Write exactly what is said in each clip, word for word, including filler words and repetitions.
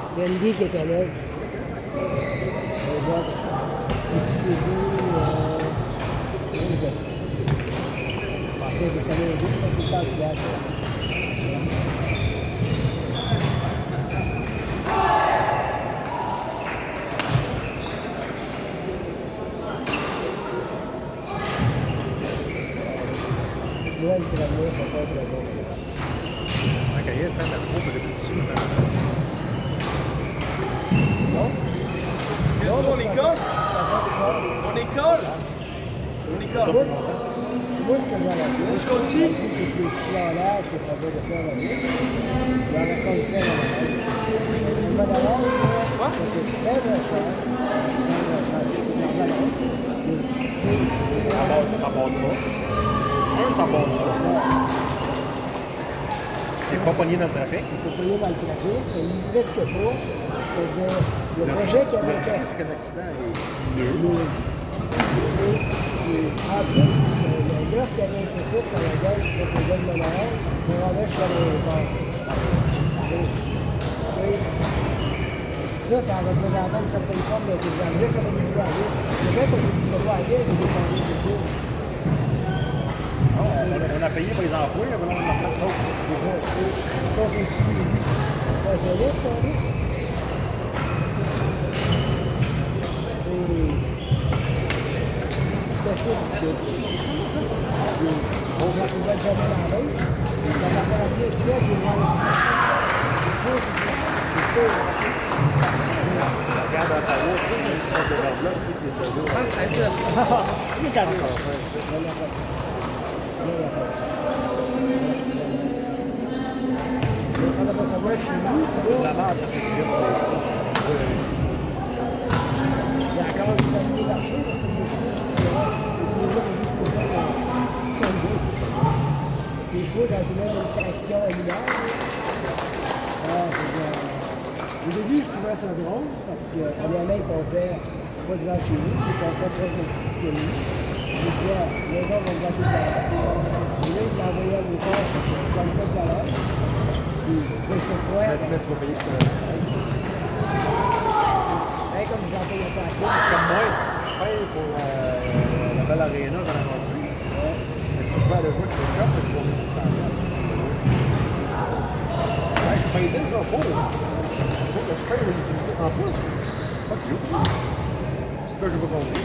C'est Andy qui était là. On voit les petits début. Euh, en fait, des collègues, ça tout le temps fiable. Noël, c'est la nuit, ça peut être le bon. La carrière, fait la troupe, elle est plus dessus. Non? Qu'est-ce qu'on école? On école? On école? Moi, ce que j'ai à la vie, je continue. C'est que les chiolages que ça veut de faire la vie. Il y en a comme ça dans la vie. Le badalage, ça coûte très très cher. Ça monte, ça monte pas. Un, ça monte pas. C'est pas pogné dans le trafic. C'est pas pogné dans le trafic, ça lit presque pas. C'est-à-dire, le, le projet qui avait été. Le risque d'accident est nul. En plus, l'offre qui avait été faite par le gars qui proposait le monorail, je me rendais jusqu'à l'aéroport. Ça, ça représentait une certaine forme d'intelligence. Là, ça va déviser. C'est vrai qu'on ne dévisait pas à vie, mais des changements de tout. On a payé pour les emplois, mais on a fait trop. C'est ça. Quand c'est suivi, ça c'est libre, ton risque. C'est. C'est assez ridicule. On va jamais dans l'autre. La température qui est, c'est moi aussi. C'est ça, c'est ça. Si tu regardes à Ottawa, plus les histoires de l'enveloppe, plus les cerveaux. Ah, c'est ça. Mais quand même. Ça n'a pas savoir fini. La merde, c'est sûr. Il y a encore une famille marché, parce que les chevaux, les chevaux, ça a toujours une traction animale. Au début, je trouvais ça drôle, parce que premièrement, ils passaient pas devant chez nous, ils passaient proche de notre petite île. Je me disais, les gens vont gratter de la l'air. Et là, ils l'envoyaient à l'auteur, ça ne pas de valeur. Puis, de surcroît. Mais tu vas payer pour le. Hey, comme j'en payais pas assez. C'est comme moi, je paye pour la, la belle aréna qu'on a construite. Ouais. Mais si tu vas aller jouer avec le job, c'est pour six cents dollars. Ouais, je paye déjà pour. Il faut que je paye l'utilité en plus. Fuck you. C'est ce que je veux compris.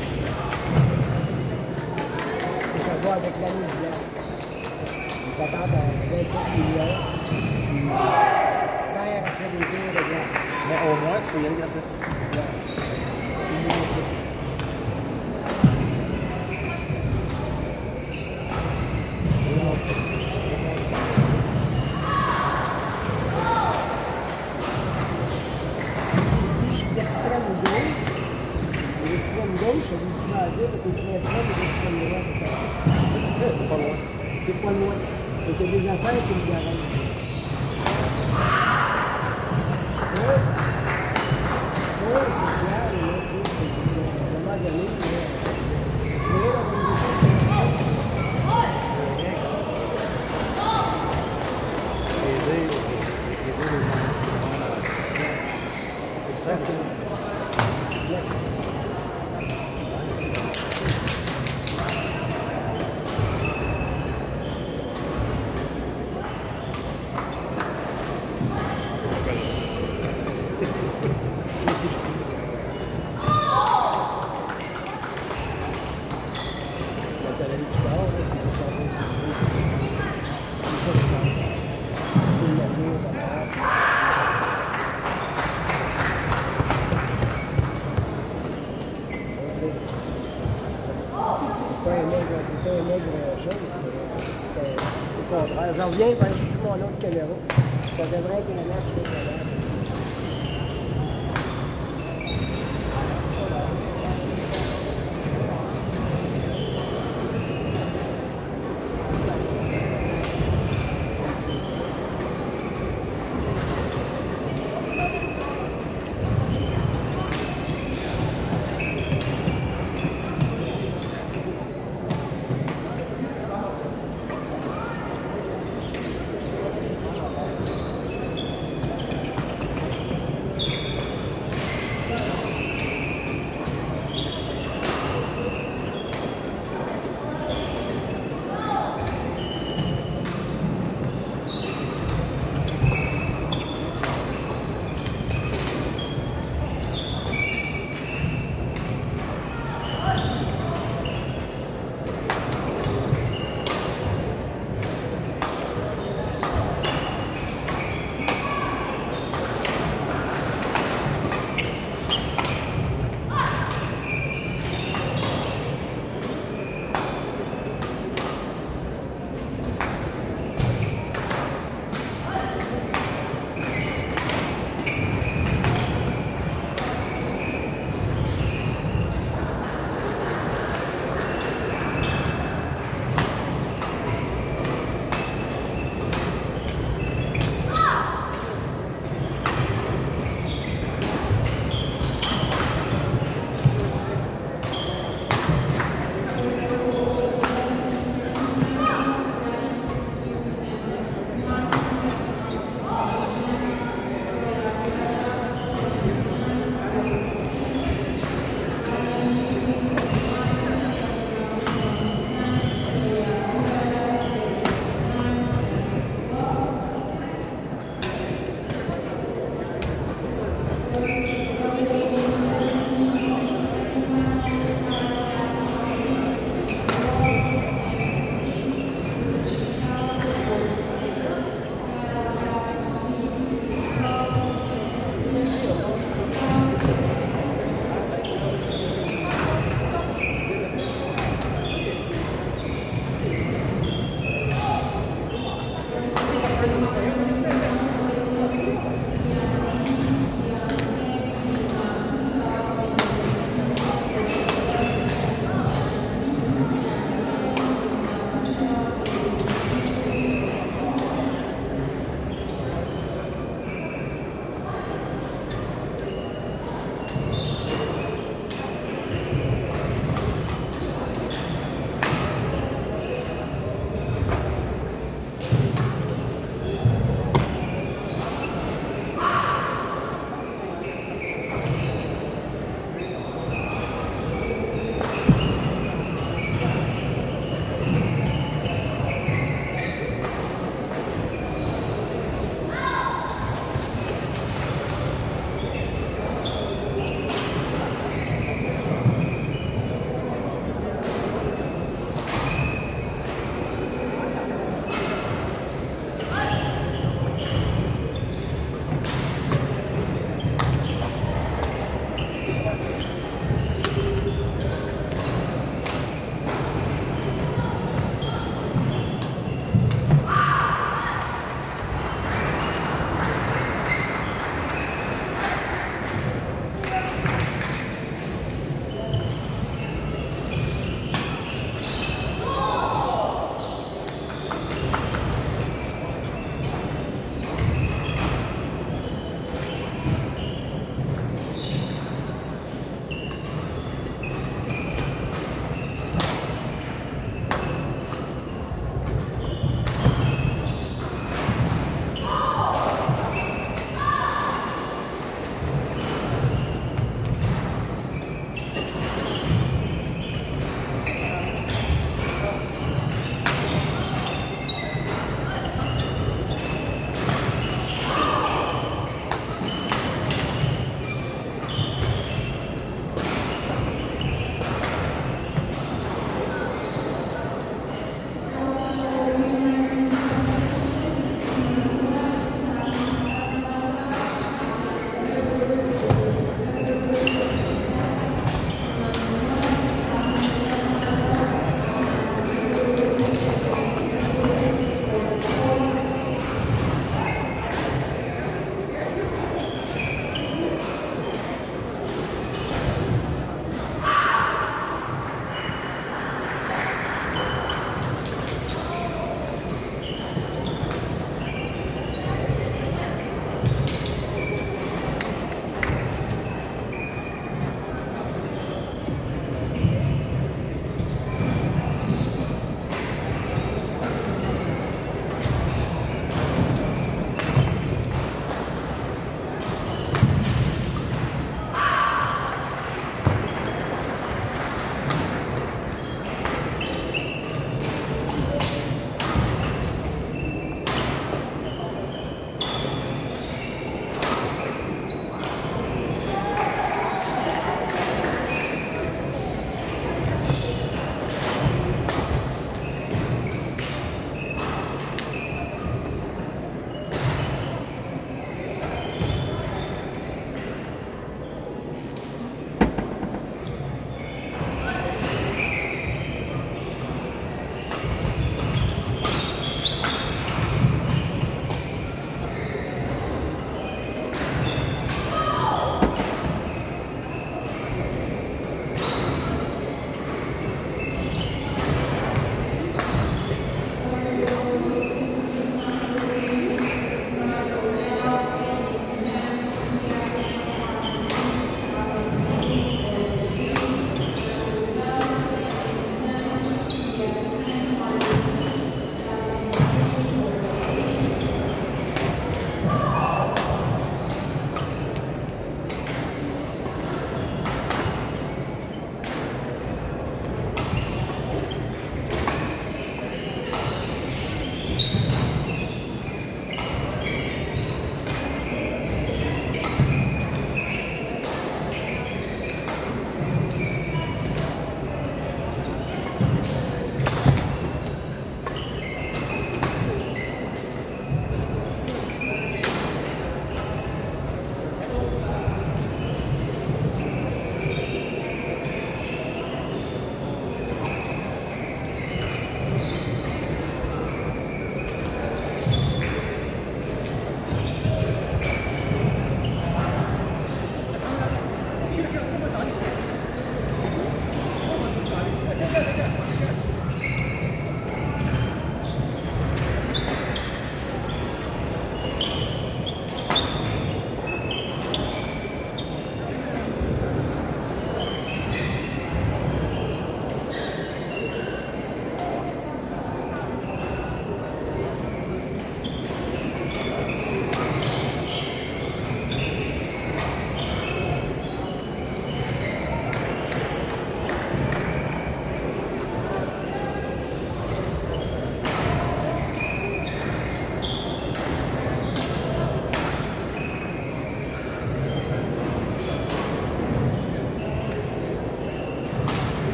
Ça va avec l'année de glace. Il t'attend à vingt-sept millions. Puis, sert à faire des tours de glace. Mais au moins, tu peux y aller gratis. Ouais. Puis, c'est d'extrême gauche, et l'extrême gauche, ça veut souvent dire que tu es très proche de l'extrême droite. Pas loin. Tu n'es pas loin. Et qu'il y a des affaires qui me garagent. Je crois, je crois social, là, tu sais, à un moment donné, c'est pour l'organisation que c'est pas. Aider, aider les gens dans la situation. Parce que, yeah. J'en reviens, ben, je joue mon autre caméra. Ça devrait être une image de caméra.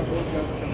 cause quand tu